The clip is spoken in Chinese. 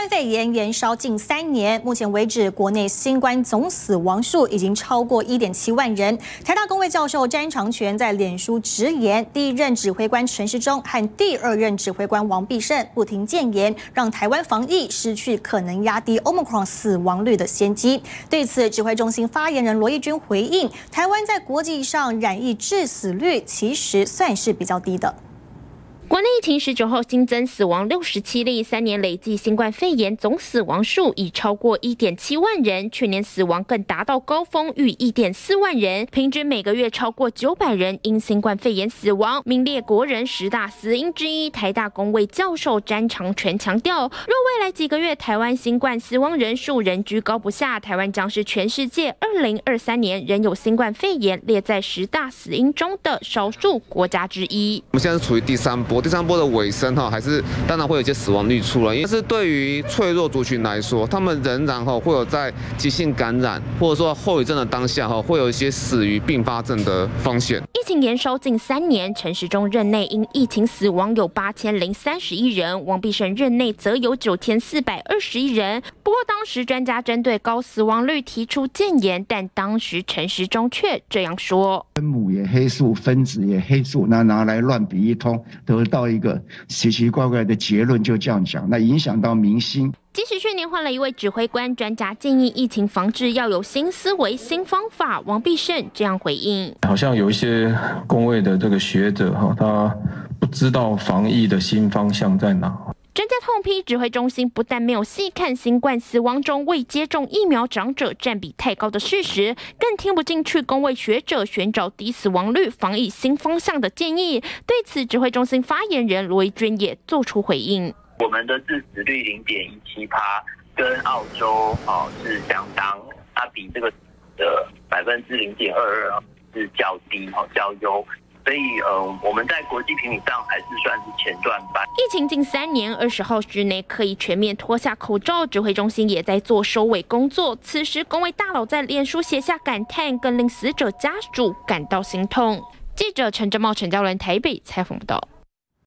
冠肺炎延烧近3年，目前为止，国内新冠总死亡数已经超过1.7万人。台大公卫教授詹长全在脸书直言，第一任指挥官陈时中和第二任指挥官王必胜不听谏言，让台湾防疫失去可能压低 Omicron 死亡率的先机。对此，指挥中心发言人罗义军回应，台湾在国际上染疫致死率其实算是比较低的。 国内疫情19后新增死亡67例，3年累计新冠肺炎总死亡数已超过1.7万人，去年死亡更达到高峰逾1.4万人，平均每个月超过900人因新冠肺炎死亡，名列国人10大死因之一。台大公卫教授詹长全强调，若未来几个月台湾新冠死亡人数仍居高不下，台湾将是全世界2023年仍有新冠肺炎列在10大死因中的少数国家之一。 我们现在是处于第3波。 第3波的尾声还是当然会有一些死亡率出来，但是对于脆弱族群来说，他们仍然会有在急性感染或者说后遗症的当下会有一些死于并发症的风险。 疫情延烧近3年，陈时中任内因疫情死亡有8031人，王必胜任内则有9421人。不过当时专家针对高死亡率提出谏言，但当时陈时中却这样说： 分母也黑数，分子也黑数，那拿来乱比一通，得到一个奇奇怪怪的结论，就这样讲，那影响到民心。 即使去年换了一位指挥官，专家建议疫情防治要有新思维、新方法。王必胜这样回应： 好像有一些公卫的这个学者他不知道防疫的新方向在哪。 专家痛批指挥中心不但没有细看新冠死亡中未接种疫苗长者占比太高的事实，更听不进去公卫学者寻找低死亡率防疫新方向的建议。对此，指挥中心发言人罗义军也做出回应： 我们的致死率0.17%，跟澳洲是相当，它比这个的0.22%是较低较优。 所以，我们在国际评比上还是算是前段班。 疫情近3年，20号之内可以全面脱下口罩，指挥中心也在做收尾工作。此时，公卫大佬在脸书写下感叹，更令死者家属感到心痛。记者陈正茂、陈嘉伦台北采访报道。